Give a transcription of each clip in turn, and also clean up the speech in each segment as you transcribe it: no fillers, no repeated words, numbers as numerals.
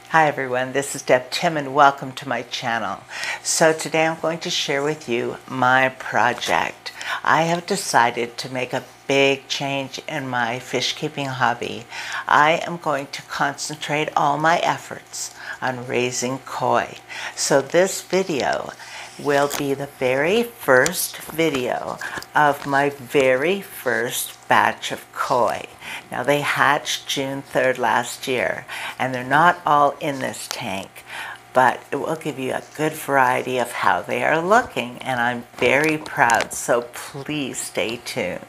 Hi everyone, this is Deb Tim and welcome to my channel. So today I'm going to share with you my project. I have decided to make a big change in my fish keeping hobby. I am going to concentrate all my efforts on raising koi. So this video will be the very first video of my very first batch of koi. Now they hatched June 3rd last year and they're not all in this tank, but it will give you a good variety of how they are looking and I'm very proud, so please stay tuned.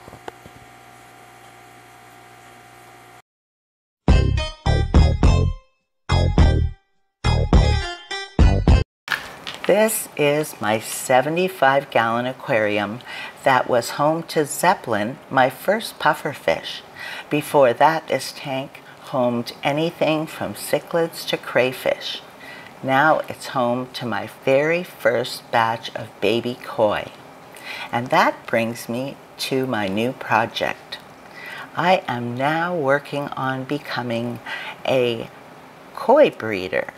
This is my 75-gallon aquarium that was home to Zeppelin, my first pufferfish. Before that, this tank homed anything from cichlids to crayfish. Now it's home to my very first batch of baby koi. And that brings me to my new project. I am now working on becoming a koi breeder.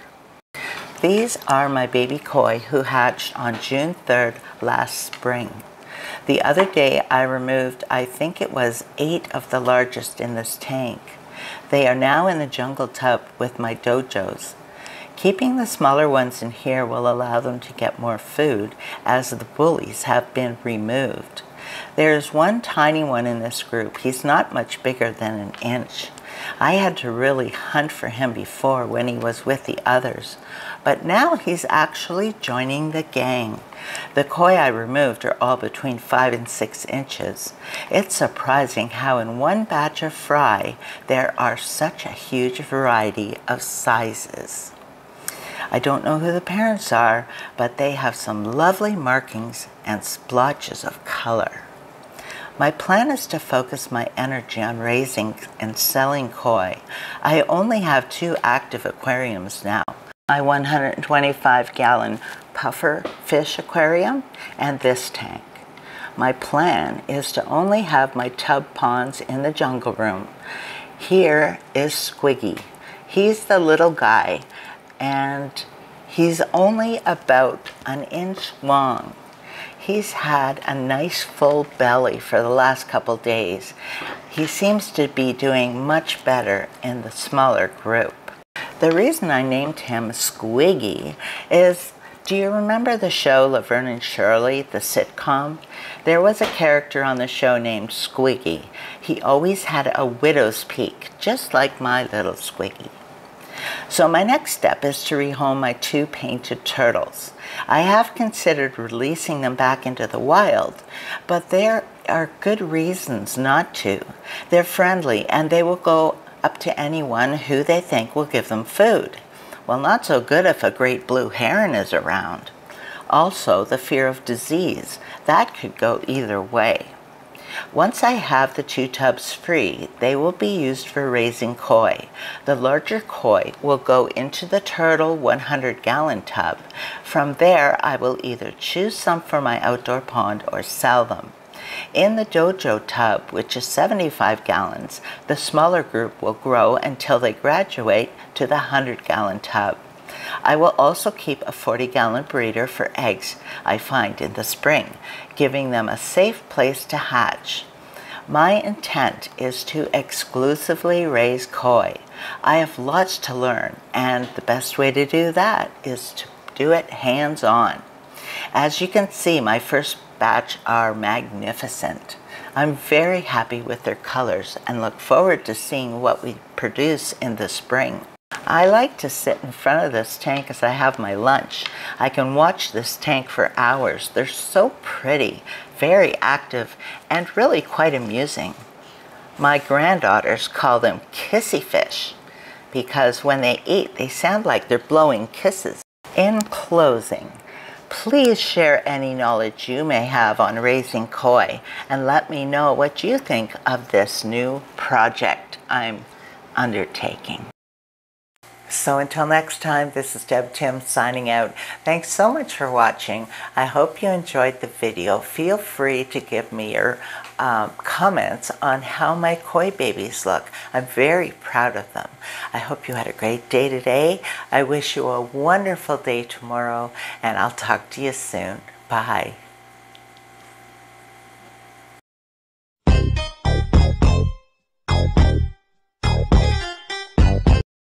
These are my baby koi who hatched on June 3rd last spring. The other day I removed, I think it was 8 of the largest in this tank. They are now in the jungle tub with my dojos. Keeping the smaller ones in here will allow them to get more food as the bullies have been removed. There is one tiny one in this group. He's not much bigger than an inch. I had to really hunt for him before when he was with the others, but now he's actually joining the gang. The koi I removed are all between 5 and 6 inches. It's surprising how in one batch of fry there are such a huge variety of sizes. I don't know who the parents are, but they have some lovely markings and splotches of color. My plan is to focus my energy on raising and selling koi. I only have 2 active aquariums now. My 125-gallon puffer fish aquarium and this tank. My plan is to only have my tub ponds in the jungle room. Here is Squiggy. He's the little guy and he's only about an inch long. He's had a nice full belly for the last couple days. He seems to be doing much better in the smaller group. The reason I named him Squiggy is, do you remember the show Laverne and Shirley, the sitcom? There was a character on the show named Squiggy. He always had a widow's peak, just like my little Squiggy. So my next step is to rehome my 2 painted turtles. I have considered releasing them back into the wild, but there are good reasons not to. They're friendly and they will go up to anyone who they think will give them food. Well, not so good if a great blue heron is around. Also, the fear of disease. That could go either way. Once I have the 2 tubs free, they will be used for raising koi. The larger koi will go into the turtle 100-gallon tub. From there, I will either choose some for my outdoor pond or sell them. In the dojo tub, which is 75 gallons, the smaller group will grow until they graduate to the 100-gallon tub. I will also keep a 40-gallon breeder for eggs I find in the spring, giving them a safe place to hatch. My intent is to exclusively raise koi. I have lots to learn, and the best way to do that is to do it hands-on. As you can see, my first batch are magnificent. I'm very happy with their colors and look forward to seeing what we produce in the spring. I like to sit in front of this tank as I have my lunch. I can watch this tank for hours. They're so pretty, very active, and really quite amusing. My granddaughters call them kissy fish because when they eat, they sound like they're blowing kisses. In closing, please share any knowledge you may have on raising koi and let me know what you think of this new project I'm undertaking. So until next time, this is Deb Tim signing out. Thanks so much for watching. I hope you enjoyed the video. Feel free to give me your comments on how my koi babies look. I'm very proud of them. I hope you had a great day today. I wish you a wonderful day tomorrow, and I'll talk to you soon. Bye.